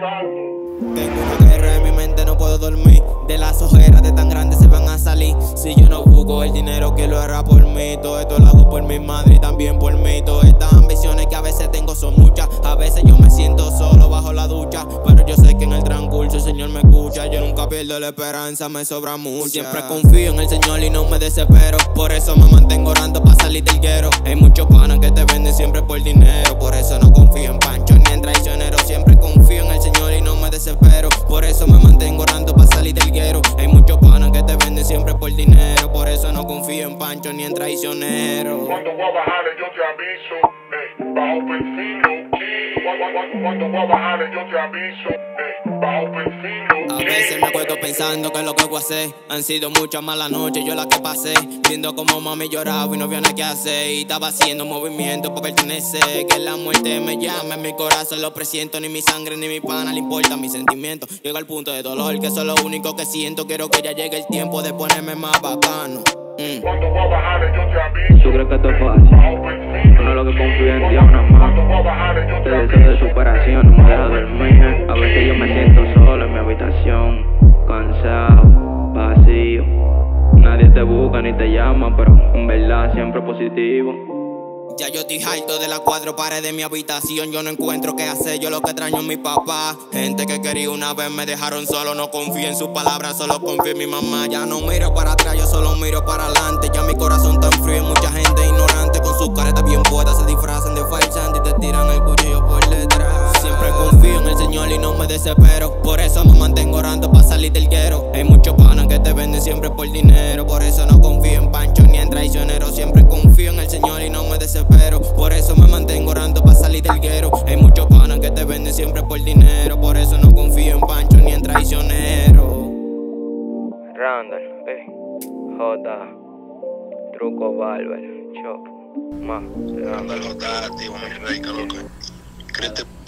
Tengo una guerra en mi mente, no puedo dormir. De las ojeras de tan grandes se van a salir. Si yo no busco el dinero que lo hará por mí. Todo esto lo hago por mi madre y también por mí. Todas estas ambiciones que a veces tengo son muchas. A veces yo me siento solo bajo la ducha, pero yo sé que en el transcurso el Señor me escucha. Yo nunca pierdo la esperanza, me sobra mucho. Siempre confío en el Señor y no me desespero. Por eso me mantengo orando para salir del guero. Hay muchos panas que te venden siempre por dinero. Por eso no confío en Pancho ni en traicioneros. Siempre confío en el Señor y no me desespero. Por eso me mantengo orando para salir del guero. Hay muchos panas que te venden siempre por dinero. Por eso no confío en Pancho ni en traicioneros. Cuando voy a bajar yo te aviso, bajo perfil. Cuando voy a bajar yo te aviso, bajo perfil. A veces me acuesto pensando que es lo que voy a hacer. Han sido muchas malas noches yo las que pasé, viendo como mami lloraba y no había nada que hacer. Y estaba haciendo movimiento para pertenecer. Que la muerte me llame, en mi corazón lo presiento. Ni mi sangre ni mi pana le importa mis sentimientos. Llega al punto de dolor que eso es lo único que siento. Quiero que ya llegue el tiempo de ponerme más bacano. Cuando voy a bajar yo te aviso. ¿Tú crees que esto es fácil? Uno lo que confía en Dios nada más. Te deseo de superación, no me deja dormir. A veces yo me siento solo en mi habitación, cansado, vacío. Nadie te busca ni te llama, pero en verdad siempre positivo. Ya yo estoy harto de las 4 paredes de mi habitación. Yo no encuentro qué hacer, yo lo que extraño es mi papá. Gente que quería una vez me dejaron solo. No confío en sus palabras, solo confío en mi mamá. Ya no miro para atrás, yo solo miro para adelante. Ya mi corazón tan frío y mucha gente ignorante. Con sus caretas bien puestas se disfrazan de farsante y te tiran el cuchillo por detrás. Siempre confío en el Señor y no me desespero. Por eso me mantengo orando para salir del guero. Hay muchos panas que te venden siempre por dinero. Por eso no confío en Pancho ni en traicioneros. Siempre confío en el Señor y no me desespero. Por eso me mantengo orando para salir del guero. Hay muchos panas que te venden siempre por dinero. Por eso no confío en Pancho ni en traicionero. Randall, J, Truco Barber, Chop, más. Randall J, activo, mi rey, que loco. Créete.